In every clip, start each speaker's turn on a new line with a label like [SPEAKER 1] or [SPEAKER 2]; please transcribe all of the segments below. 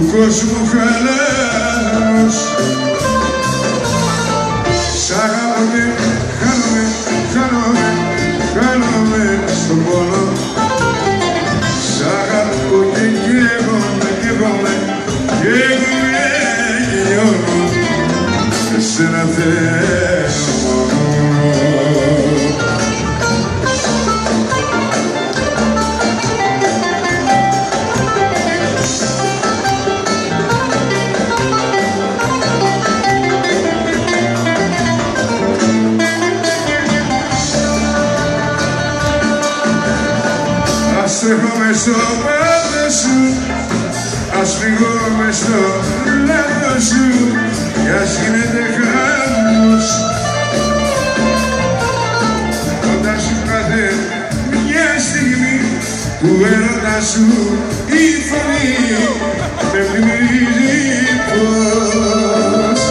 [SPEAKER 1] κόσμου χαλάρος. Σ' αγαπώ και χάνομαι στον πόνο. Σ' αγαπώ και καίγομαι και λιώνω. Εσένα θέλω μόνο. Ας τρέχομαι στο πάθος σου, ας φύγω μες στο λάθος σου κι ας γίνεται χαμός. Όταν σου κάθε μια στιγμή του έρωτα σου η φωνή με θυμίζει πως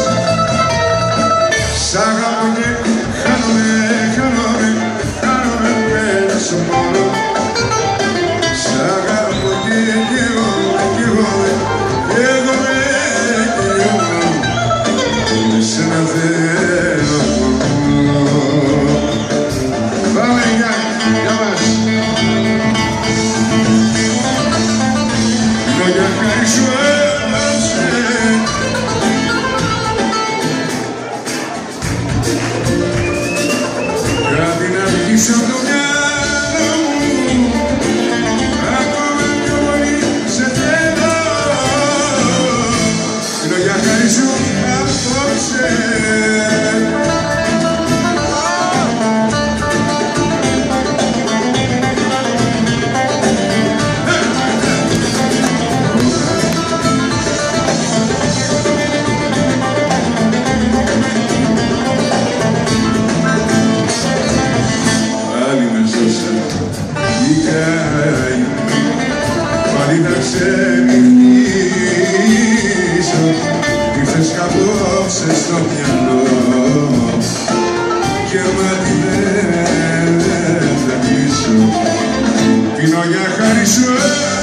[SPEAKER 1] σ' αγαπώ και χάνομαι μέσα στο πόνο. Σ' αγαπώ και καίγομαι και λιώνω. Εσένα θέλω μόνο. Πάμε για μας. Λόγια χάρη σου έμασε. Κάτι να βγεις απ' το μυαλό μου. Ακόμα πιο πολύ σε θέλω. Λόγια χάρη σου απόψε. Πάλι θα ξενυχτήσω, ήρθες καπόψε στο μυαλό και μάτι δεν θα κλείσω. Πίνω για χάρη σου.